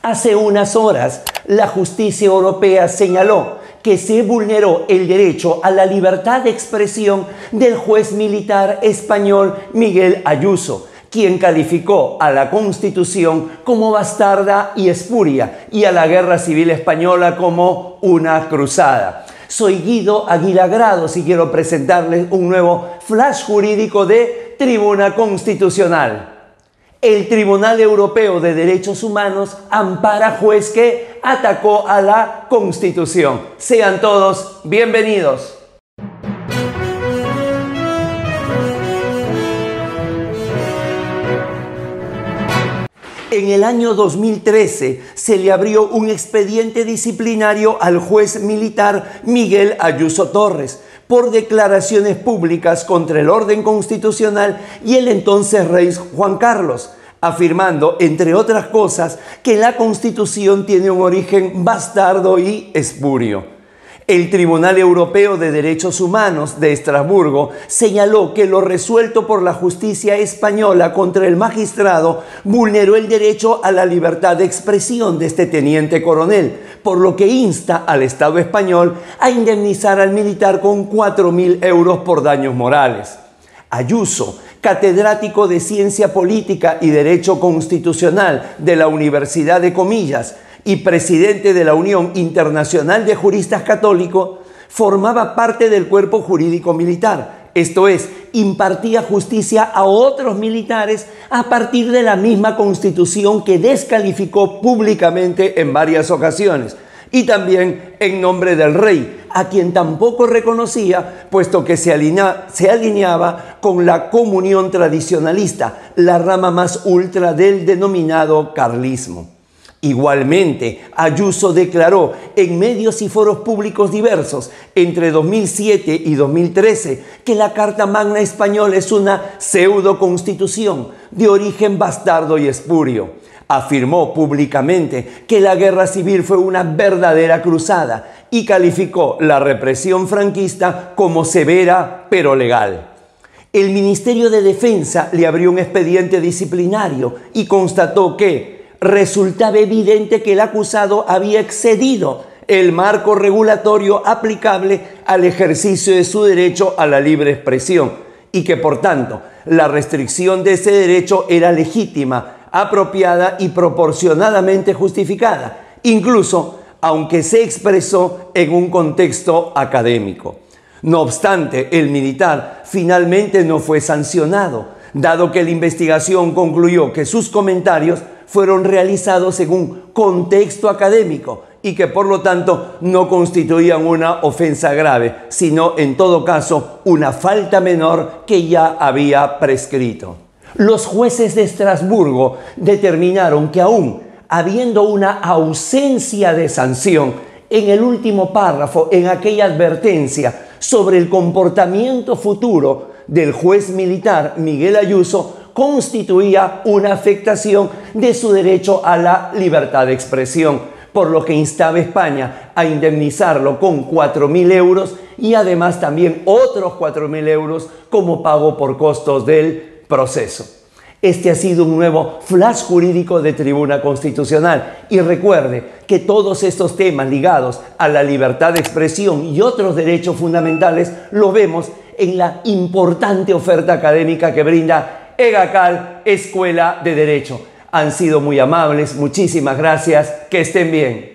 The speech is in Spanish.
Hace unas horas, la justicia europea señaló que se vulneró el derecho a la libertad de expresión del juez militar español Miguel Ayuso, quien calificó a la Constitución como bastarda y espuria y a la Guerra Civil Española como una cruzada. Soy Guido Aguilar Grados y quiero presentarles un nuevo flash jurídico de Tribuna Constitucional. El Tribunal Europeo de Derechos Humanos ampara juez que atacó a la Constitución. Sean todos bienvenidos. En el año 2013 se le abrió un expediente disciplinario al juez militar Miguel Ayuso Torres por declaraciones públicas contra el orden constitucional y el entonces rey Juan Carlos, afirmando, entre otras cosas, que la Constitución tiene un origen bastardo y espurio. El Tribunal Europeo de Derechos Humanos de Estrasburgo señaló que lo resuelto por la justicia española contra el magistrado vulneró el derecho a la libertad de expresión de este teniente coronel, por lo que insta al Estado español a indemnizar al militar con 4.000 euros por daños morales. Ayuso, catedrático de Ciencia Política y Derecho Constitucional de la Universidad de Comillas y presidente de la Unión Internacional de Juristas Católicos, formaba parte del cuerpo jurídico militar, esto es, impartía justicia a otros militares a partir de la misma Constitución que descalificó públicamente en varias ocasiones, y también en nombre del rey, a quien tampoco reconocía, puesto que se alineaba con la comunión tradicionalista, la rama más ultra del denominado carlismo. Igualmente, Ayuso declaró en medios y foros públicos diversos entre 2007 y 2013 que la Carta Magna Española es una pseudo-constitución de origen bastardo y espurio. Afirmó públicamente que la guerra civil fue una verdadera cruzada y calificó la represión franquista como severa pero legal. El Ministerio de Defensa le abrió un expediente disciplinario y constató que resultaba evidente que el acusado había excedido el marco regulatorio aplicable al ejercicio de su derecho a la libre expresión y que, por tanto, la restricción de ese derecho era legítima, apropiada y proporcionadamente justificada, incluso aunque se expresó en un contexto académico. No obstante, el militar finalmente no fue sancionado, dado que la investigación concluyó que sus comentarios fueron realizados en un contexto académico y que por lo tanto no constituían una ofensa grave, sino en todo caso una falta menor que ya había prescrito. Los jueces de Estrasburgo determinaron que aún habiendo una ausencia de sanción en el último párrafo, en aquella advertencia sobre el comportamiento futuro del juez militar Miguel Ayuso, constituía una afectación de su derecho a la libertad de expresión, por lo que instaba a España a indemnizarlo con 4.000 euros y además también otros 4.000 euros como pago por costos del proceso. Este ha sido un nuevo flash jurídico de Tribuna Constitucional y recuerde que todos estos temas ligados a la libertad de expresión y otros derechos fundamentales lo vemos en la importante oferta académica que brinda EGACAL, Escuela de Derecho. Han sido muy amables, muchísimas gracias, que estén bien.